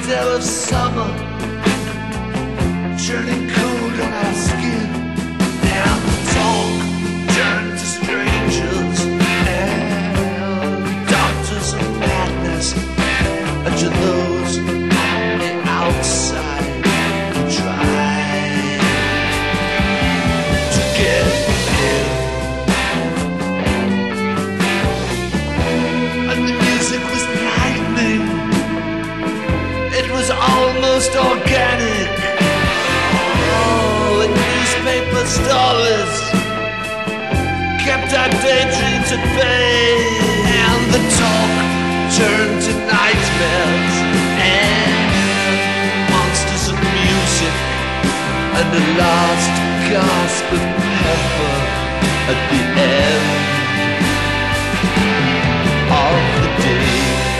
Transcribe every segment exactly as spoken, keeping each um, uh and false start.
cocktail of summer, turning cold on our skin. And the talk turned to strangers and doctors of madness, and to those on the outside who tried to get in. And the music was lightning, it was almost organic. Oh, the newspaper stories kept our daydreams at bay. And the talk turned to nightmares and monsters of music, and a last gasp of pepper at the end of the day.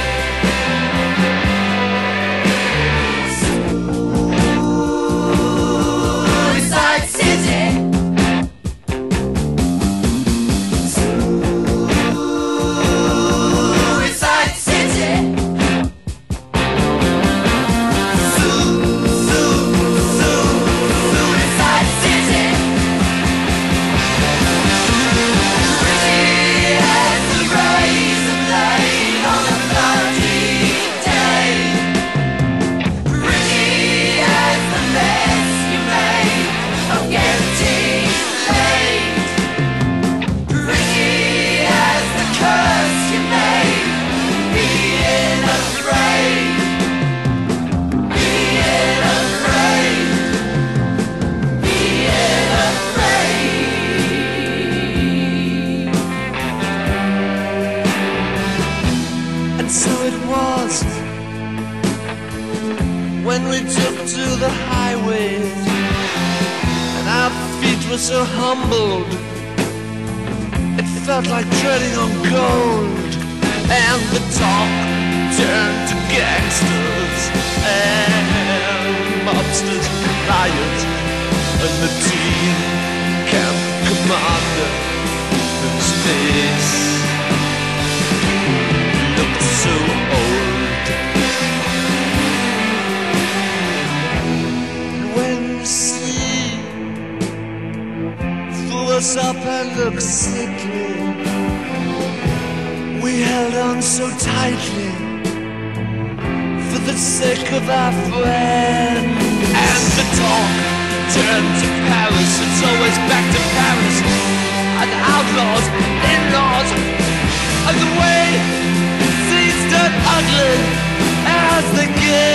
So it was when we took to the highways, and our feet were so humbled, it felt like treading on gold. And the talk turned to gangsters and mobsters, riots, and the teen camp commander whose face looked so old. And when the sea threw us up and looked sickly, we held on so tightly for the sake of our friend. And the talk turned to Paris, it's always back to Paris, and outlaws, in-laws, and the way seas turn ugly as they get.